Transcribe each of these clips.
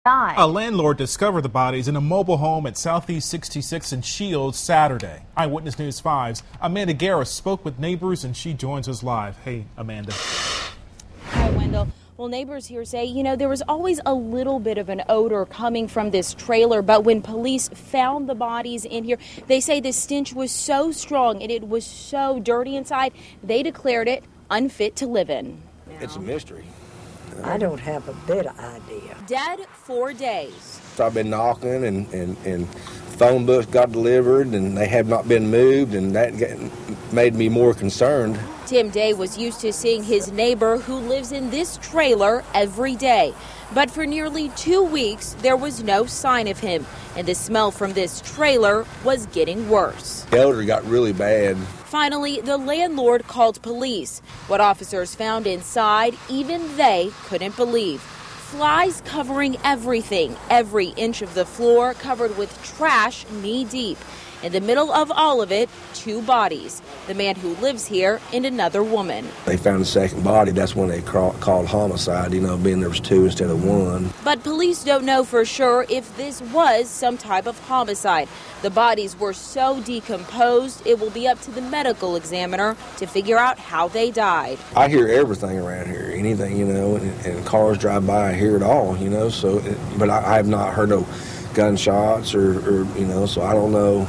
died. A landlord discovered the bodies in a mobile home at Southeast 66 and Shields Saturday. Eyewitness News 5's Amanda Guerra spoke with neighbors, and she joins us live. Hey, Amanda. Hi, Wendell. Well, neighbors here say, there was always a little bit of an odor coming from this trailer, but when police found the bodies in here, they say the stench was so strong and it was so dirty inside, they declared it unfit to live in. It's a mystery. I don't have a bit of idea. Dead 4 days. So I've been knocking and phone books got delivered and they have not been moved, and that made me more concerned. Tim Day was used to seeing his neighbor who lives in this trailer every day. But for nearly 2 weeks, there was no sign of him, and the smell from this trailer was getting worse. The odor got really bad. Finally, the landlord called police. What officers found inside, even they couldn't believe. Flies covering everything, every inch of the floor covered with trash knee-deep. In the middle of all of it, 2 bodies, the man who lives here and another woman. They found the second body. That's when they called homicide, being there was 2 instead of 1. But police don't know for sure if this was some type of homicide. The bodies were so decomposed, it will be up to the medical examiner to figure out how they died. I hear everything around here, anything, and cars drive by, I hear it all, but I have not heard no gunshots or so I don't know.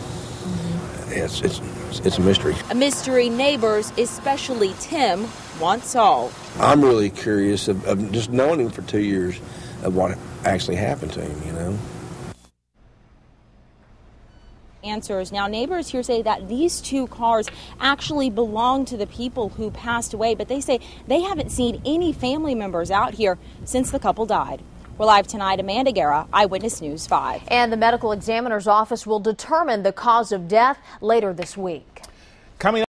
It's a mystery. A mystery neighbors, especially Tim, want solved. I'm really curious of just knowing him for 2 years of what actually happened to him, Answers. Now, neighbors here say that these 2 cars actually belong to the people who passed away, but they say they haven't seen any family members out here since the couple died. We're live tonight. Amanda Guerra, Eyewitness News 5. And the medical examiner's office will determine the cause of death later this week. Coming